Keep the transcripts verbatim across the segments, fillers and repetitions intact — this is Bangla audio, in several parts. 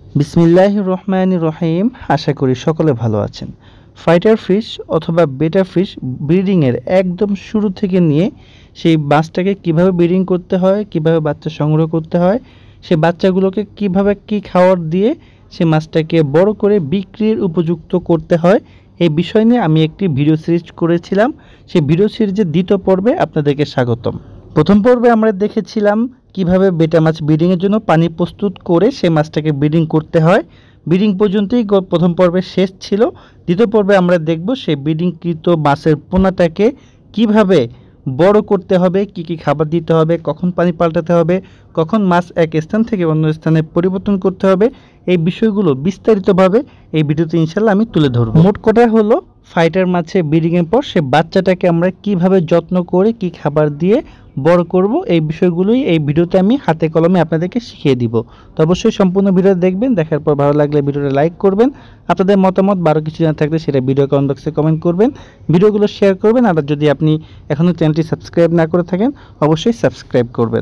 বিসমিল্লাহির রহমানির রহিম। আশা করি সকলে ভালো আছেন। ফাইটার ফিশ অথবা বেটা ফিশ ব্রিডিংয়ের একদম শুরু থেকে নিয়ে সেই বাচ্চাকে কিভাবে ব্রিডিং করতে হয়, কিভাবে বাচ্চা সংগ্রহ করতে হয়, সে বাচ্চাগুলোকে কিভাবে কি খাওয়ার দিয়ে সে মাছটাকে বড় করে বিক্রির উপযুক্ত করতে হয়, এই বিষয় নিয়ে আমি একটি ভিডিও সিরিজ করেছিলাম। সেই ভিডিও সিরিজের দ্বিতীয় পর্বে আপনাদেরকে স্বাগতম। প্রথম পর্বে আমরা দেখেছিলাম কিভাবে বেটা মাছ ব্রিডিংয়ের জন্য পানি প্রস্তুত করে সেই মাছটাকে ব্রিডিং করতে হয়। ব্রিডিং পর্যন্তই প্রথম পর্বে শেষ ছিল। দ্বিতীয় পর্বে আমরা দেখব সেই ব্রিডিংকৃত মাছের পোনাটাকে কিভাবে বড় করতে হবে, কি কি খাবার দিতে হবে, কখন পানি পাল্টাতে হবে, কখন মাছ এক স্থান থেকে অন্য স্থানে পরিবর্তন করতে হবে, এই বিষয়গুলো বিস্তারিতভাবে এই ভিডিওতে ইনশাল্লাহ আমি তুলে ধরব। মোট কথা হলো ফাইটার মাছে ব্রিডিংয়ের পর সে বাচ্চাটাকে আমরা কিভাবে যত্ন করে কি খাবার দিয়ে বড় করব, এই বিষয়গুলোই এই ভিডিওতে আমি হাতে কলমে আপনাদেরকে শিখিয়ে দিব। তো অবশ্যই সম্পূর্ণ ভিডিও দেখবেন। দেখার পর ভালো লাগলে ভিডিওটা লাইক করবেন। আপনাদের মতামত বারো কিছু জানা থাকলে সেটা ভিডিও কমেন্ট বক্সে কমেন্ট করবেন, ভিডিওগুলো শেয়ার করবেন। আর যদি আপনি এখনও চ্যানেলটি সাবস্ক্রাইব না করে থাকেন অবশ্যই সাবস্ক্রাইব করবেন।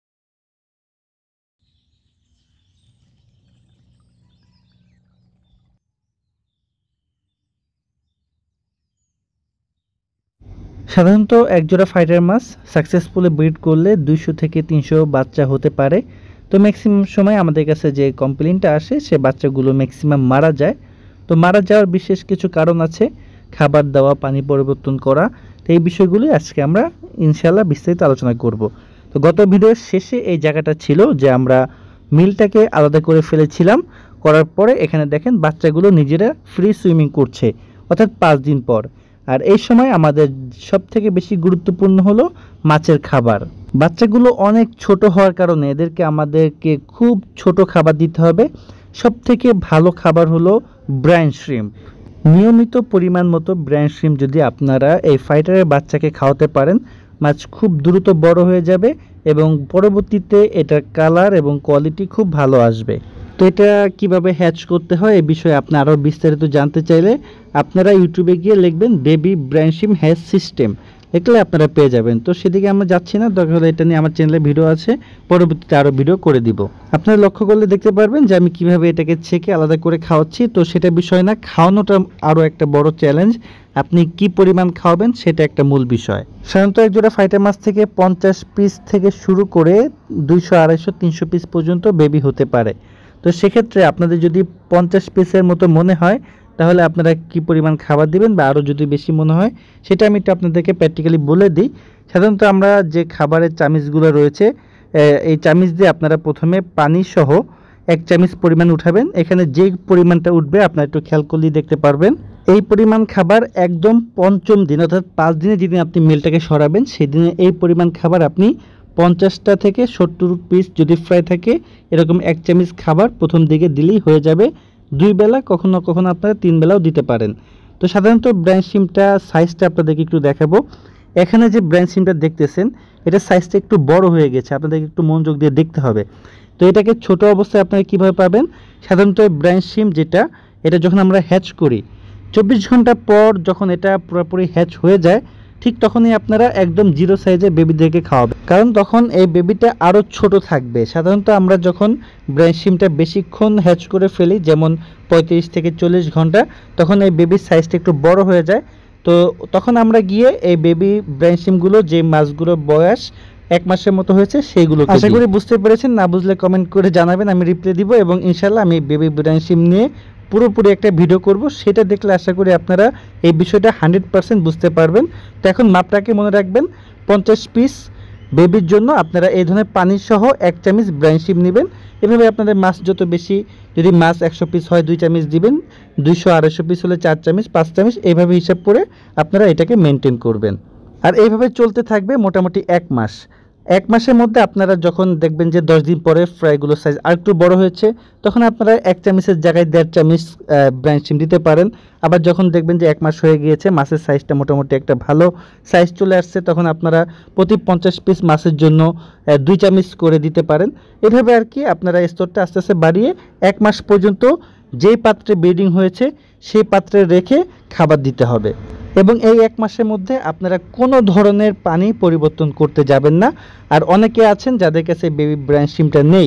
সাধারণত একজোড়া ফাইটার মাছ সাকসেসফুলি ব্রিড করলে দুইশো থেকে তিনশো বাচ্চা হতে পারে। তো ম্যাক্সিমাম সময় আমাদের কাছে যে কমপ্লেনটা আসে সে বাচ্চাগুলো ম্যাক্সিমাম মারা যায়। তো মারা যাওয়ার বিশেষ কিছু কারণ আছে, খাবার দেওয়া, পানি পরিবর্তন করা। তো এই বিষয়গুলি আজকে আমরা ইনশাল্লাহ বিস্তারিত আলোচনা করব। তো গত ভিডিওর শেষে এই জায়গাটা ছিল যে আমরা মিলটাকে আলাদা করে ফেলেছিলাম, করার পরে এখানে দেখেন বাচ্চাগুলো নিজেরা ফ্রি সুইমিং করছে, অর্থাৎ পাঁচ দিন পর। আর এই সময় আমাদের সব থেকে বেশি গুরুত্বপূর্ণ হলো মাছের খাবার। বাচ্চাগুলো অনেক ছোট হওয়ার কারণে এদেরকে আমাদেরকে খুব ছোট খাবার দিতে হবে। সব থেকে ভালো খাবার হলো ব্রাইন শ্রিম্প। নিয়মিত পরিমাণ মতো ব্রাইন শ্রিম্প যদি আপনারা এই ফাইটারের বাচ্চাকে খাওয়াতে পারেন, মাছ খুব দ্রুত বড় হয়ে যাবে এবং পরবর্তীতে এটার কালার এবং কোয়ালিটি খুব ভালো আসবে। তো এটা কিভাবে হ্যাচ করতে হয় এই বিষয়ে আপনি আরও বিস্তারিত জানতে চাইলে আপনারা ইউটিউবে গিয়ে লিখবেন baby brine shrimp hatch system, লিখলে আপনারা পেয়ে যাবেন। তো সেদিকে আমরা যাচ্ছি না, দরকার হলে এটা নিয়ে আমার চ্যানেলে ভিডিও আছে, পরবর্তীতে আরও ভিডিও করে দিব। আপনারা লক্ষ্য করলে দেখতে পারবেন যে আমি কিভাবে এটাকে ছেঁকে আলাদা করে খাওয়াচ্ছি। তো সেটা বিষয় না, খাওয়ানোটা আরও একটা বড় চ্যালেঞ্জ। আপনি কি পরিমাণ খাওয়াবেন সেটা একটা মূল বিষয়। সাধারণত একজোড়া ফাইটার মাছ থেকে পঞ্চাশ পিস থেকে শুরু করে দুইশো আড়াইশো তিনশো পিস পর্যন্ত বেবি হতে পারে। তো সেক্ষেত্রে আপনাদের যদি পঞ্চাশ পিসের মতো মনে হয় তাহলে আপনারা কি পরিমাণ খাবার দিবেন, বা আরও যদি বেশি মনে হয় সেটা আমি একটু আপনাদেরকে প্র্যাকটিক্যালি বলে দিই। সাধারণত আমরা যে খাবারের চামিচগুলো রয়েছে এই চামিচ দিয়ে আপনারা প্রথমে পানি সহ এক চামিচ পরিমাণ উঠাবেন। এখানে যে পরিমাণটা উঠবে আপনারা একটু খেয়াল করলেই দেখতে পারবেন। এই পরিমাণ খাবার একদম পঞ্চম দিন অর্থাৎ পাঁচ দিনে যেদিন আপনি মিলটাকে সরাবেন সেদিনে এই পরিমাণ খাবার আপনি পঞ্চাশটা থেকে সত্তর পিস যদি ফ্রাই থাকে এরকম এক চামচ খাবার প্রথম দিকে দিলেই হয়ে যাবে। দুই বেলা, কখনো কখনো আপনারা তিন বেলাও দিতে পারেন। তো সাধারণত ব্রাইন শ্রিম্পটা সাইজটা আপনাদেরকে একটু দেখাবো। এখানে যে ব্রাইন শ্রিম্পটা দেখতেছেন এটা সাইজটা একটু বড় হয়ে গেছে, আপনাদেরকে একটু মনোযোগ দিয়ে দেখতে হবে। তো এটাকে ছোট অবস্থায় আপনারা কীভাবে পাবেন, সাধারণত ব্রাইন শ্রিম্প যেটা এটা যখন আমরা হ্যাচ করি চব্বিশ ঘন্টা পর যখন এটা পুরোপুরি হ্যাচ হয়ে যায় ঠিক তখনই আপনারা একদম জিরো সাইজের বেবিদেরকে খাওয়াবেন, কারণ তখন এই বেবিটা আরও ছোট থাকবে। সাধারণত আমরা যখন ব্রাইন শ্রিম্পটা বেশিক্ষণ হ্যাচ করে ফেলি, যেমন পঁয়ত্রিশ থেকে চল্লিশ ঘন্টা, তখন এই বেবির সাইজটা একটু বড় হয়ে যায়। তো তখন আমরা গিয়ে এই বেবি ব্রাইন শ্রিম্পগুলো যে মাছগুলোর বয়স এক মাসের মতো হয়েছে সেইগুলো, আশা করি বুঝতে পেরেছেন। না বুঝলে কমেন্ট করে জানাবেন, আমি রিপ্লাই দিব এবং ইনশাল্লাহ আমি বেবি ব্রাইন শ্রিম্প নিয়ে পুরোপুরি একটা ভিডিও করব, সেটা দেখলে আশা করি আপনারা এই বিষয়টা হান্ড্রেড পারসেন্ট বুঝতে পারবেন। তো এখন মাপটাকে মনে রাখবেন, পঞ্চাশ পিস বেবির জন্য আপনারা এই ধরনের পানি সহ এক চামচ ব্রাইন শ্রিম্প নেবেন। এভাবে আপনাদের মাছ যত বেশি, যদি মাছ একশো পিস হয় দুই চামচ দিবেন, দুইশো আড়াইশো পিস হলে চার চামচ, পাঁচ চামচ, এইভাবে হিসাব করে আপনারা এটাকে মেনটেন করবেন। আর এইভাবে চলতে থাকবে মোটামুটি এক মাস। এক মাসের মধ্যে আপনারা যখন দেখবেন যে দশ দিন পরে ফ্রাইগুলোর সাইজ আর একটু বড় হয়েছে তখন আপনারা এক চামচের জায়গায় দেড় চামচ ব্রাইন শ্রিম্প দিতে পারেন। আবার যখন দেখবেন যে এক মাস হয়ে গিয়েছে, মাছের সাইজটা মোটামুটি একটা ভালো সাইজ চলে আসছে, তখন আপনারা প্রতি পঞ্চাশ পিস মাছের জন্য দুই চামচ করে দিতে পারেন। এভাবে আর কি আপনারা স্তরটা আস্তে আস্তে বাড়িয়ে এক মাস পর্যন্ত যেই পাত্রে ব্রিডিং হয়েছে সেই পাত্রে রেখে খাবার দিতে হবে। এবং এই এক মাসের মধ্যে আপনারা কোনো ধরনের পানি পরিবর্তন করতে যাবেন না। আর অনেকে আছেন যাদের কাছে বেবি ব্রাইন শ্রিম্পটা নেই,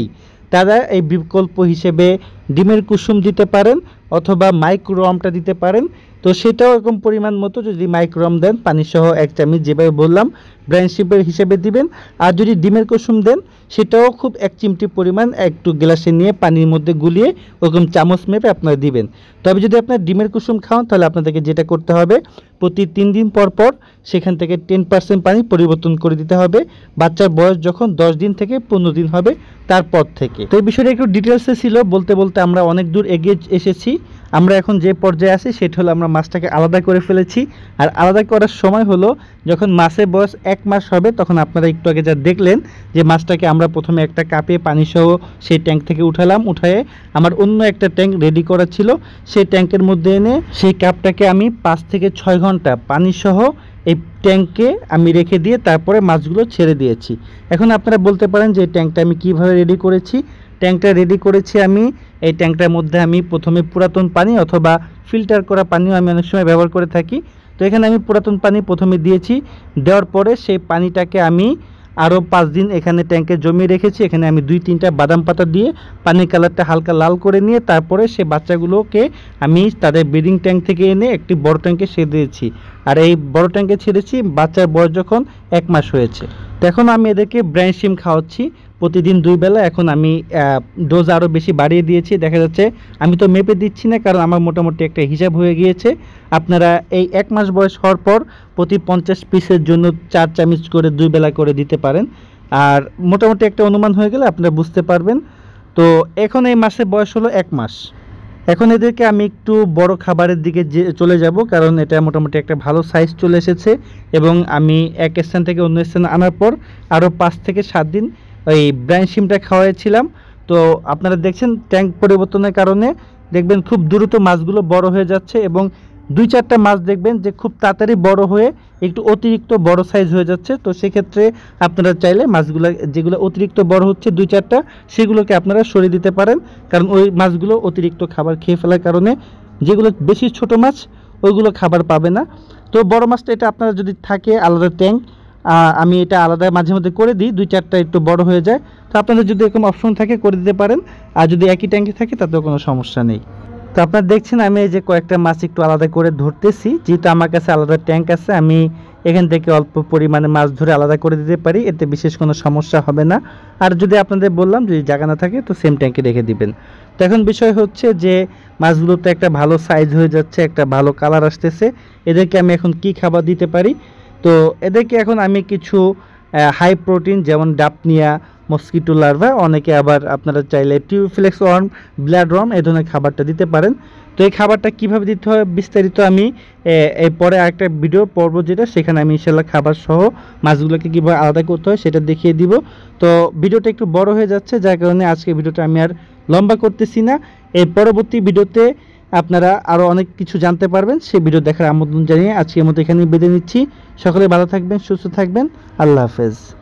তারা এই বিকল্প হিসেবে ডিমের কুসুম দিতে পারেন অথবা মাইক্রোরমটা দিতে পারেন। তো সেটাও এরকম পরিমাণ মতো যদি মাইক্রোরম দেন পানি সহ এক চামচ যেভাবে বললাম ব্রাইন শিপের হিসেবে দিবেন। আর যদি ডিমের কুসুম দেন সেটাও খুব এক চিমটি পরিমাণ একটু গ্লাসে নিয়ে পানির মধ্যে গুলিয়ে ওরকম চামচ মেপে আপনারা দিবেন। তবে যদি আপনার ডিমের কুসুম খাওয়ান তাহলে আপনাদেরকে যেটা করতে হবে প্রতি তিন দিন পর পর সেখান থেকে টেন পার্সেন্ট পানি পরিবর্তন করে দিতে হবে বাচ্চার বয়স যখন দশ দিন থেকে পনেরো দিন হবে তারপর থেকে। তো এই বিষয়টা একটু ডিটেলসে ছিল, বলতে বলতে আমরা অনেক দূর এগিয়ে এসেছি। আমরা এখন যে পর্যায়ে আছি সেটা হলো আমরা মাছটাকে আলাদা করে ফেলেছি। আর আলাদা করার সময় হলো যখন মাছের বয়স এক মাস হবে তখন আপনারা একটু আগে যা দেখলেন যে মাছটাকে আমরা প্রথমে একটা কাপে পানি সহ সেই ট্যাঙ্ক থেকে উঠালাম, উঠায়ে আমার অন্য একটা ট্যাঙ্ক রেডি করা ছিল সেই ট্যাঙ্কের মধ্যে এনে সেই কাপটাকে আমি পাঁচ থেকে ছয় ঘন্টা পানি সহ এই ট্যাঙ্কে আমি রেখে দিয়ে তারপরে মাছগুলো ছেড়ে দিয়েছি। এখন আপনারা বলতে পারেন যে এই ট্যাঙ্কটা আমি কিভাবে রেডি করেছি। ট্যাঙ্কটা রেডি করেছি আমি এই ট্যাঙ্কটার মধ্যে আমি প্রথমে পুরাতন পানি অথবা ফিল্টার করা পানিও আমি অনেক সময় ব্যবহার করে থাকি। তো এখানে আমি পুরাতন পানি প্রথমে দিয়েছি, দেওয়ার পরে সেই পানিটাকে আমি আরও পাঁচ দিন এখানে ট্যাঙ্কে জমিয়ে রেখেছি। এখানে আমি দুই তিনটা বাদাম পাতা দিয়ে পানির কালারটা হালকা লাল করে নিয়ে তারপরে সে বাচ্চাগুলোকে আমি তাদের ব্রিডিং ট্যাঙ্ক থেকে এনে একটি বড় ট্যাঙ্কে ছেড়ে দিয়েছি। আর এই বড় ট্যাঙ্কে ছেড়েছি বাচ্চার বয়স যখন এক মাস হয়েছে। তো এখন আমি এদেরকে ব্রাইন শিম খাওয়াচ্ছি প্রতিদিন দুই বেলা। এখন আমি ডোজ আরও বেশি বাড়িয়ে দিয়েছি। দেখা যাচ্ছে আমি তো মেপে দিচ্ছি না কারণ আমার মোটামুটি একটা হিসাব হয়ে গিয়েছে। আপনারা এই এক মাস বয়স হওয়ার পর প্রতি পঞ্চাশ পিসের জন্য চার চামচ করে দুই বেলা করে দিতে পারেন। আর মোটামুটি একটা অনুমান হয়ে গেলে আপনারা বুঝতে পারবেন। তো এখন এই মাসের বয়স হলো এক মাস। এখন এদেরকে আমি একটু বড় খাবারের দিকে যে চলে যাব কারণ এটা মোটামুটি একটা ভালো সাইজ চলে এসেছে এবং আমি এক স্থান থেকে অন্য স্থানে আনার পর আরও পাঁচ থেকে সাত দিন ওই ব্রাইন শিমটা খাওয়াইছিলাম। তো আপনারা দেখছেন ট্যাঙ্ক পরিবর্তনের কারণে দেখবেন খুব দ্রুত মাছগুলো বড় হয়ে যাচ্ছে এবং দুই চারটা মাছ দেখবেন যে খুব তাড়াতাড়ি বড় হয়ে একটু অতিরিক্ত বড় সাইজ হয়ে যাচ্ছে। তো সেক্ষেত্রে আপনারা চাইলে মাছগুলো যেগুলো অতিরিক্ত বড় হচ্ছে দুই চারটা সেগুলোকে আপনারা সরিয়ে দিতে পারেন কারণ ওই মাছগুলো অতিরিক্ত খাবার খেয়ে ফেলার কারণে যেগুলো বেশি ছোট মাছ ওইগুলো খাবার পাবে না। তো বড় মাছটা এটা আপনারা যদি থাকে আলাদা ট্যাঙ্ক আমি এটা আলাদা মাঝে মধ্যে করে দিই, দুই চারটা একটু বড় হয়ে যায়। তো আপনাদের যদি এরকম অপশন থাকে করে দিতে পারেন, আর যদি একই ট্যাঙ্কে থাকে তাতেও কোনো সমস্যা নেই। তো আপনারা দেখছেন আমি এই যে কয়েকটা মাছ একটু আলাদা করে ধরতেছি, যেহেতু আমার কাছে আলাদা ট্যাঙ্ক আছে আমি এখান থেকে অল্প পরিমাণে মাছ ধরে আলাদা করে দিতে পারি, এতে বিশেষ কোনো সমস্যা হবে না। আর যদি আপনাদের বললাম যদি জায়গা না থাকে তো সেম ট্যাঙ্কে রেখে দিবেন। তো এখন বিষয় হচ্ছে যে মাছগুলোতে একটা ভালো সাইজ হয়ে যাচ্ছে, একটা ভালো কালার আসতেছে, এদেরকে আমি এখন কি খাবার দিতে পারি। তো এদেরকে এখন আমি কিছু হাই প্রোটিন যেমন ডাপনিয়া, মস্কিটো লার্ভা, অনেকে আবার আপনারা চাইলে টিউফ্লেক্স ওয়ার্ম, ব্লাড ওয়ার্ম এই ধরনের খাবারটা দিতে পারেন। তো এই খাবারটা কিভাবে দিতে হয় বিস্তারিত আমি এই পরে আরেকটা ভিডিও পর্ব যেটা সেখানে আমি ইনশাল্লাহ খাবার সহ মাছগুলোকে কীভাবে আলাদা করতে হয় সেটা দেখিয়ে দিব। তো ভিডিওটা একটু বড় হয়ে যাচ্ছে যার কারণে আজকে ভিডিওটা আমি আর লম্বা করতেছি না। এর পরবর্তী ভিডিওতে আপনারা আরও অনেক কিছু জানতে পারবেন, সেই ভিডিও দেখার আমন্ত্রণ জানিয়ে আজকের মতো এখানেই বেঁধে নিচ্ছি। সকলে ভালো থাকবেন, সুস্থ থাকবেন, আল্লাহ হাফেজ।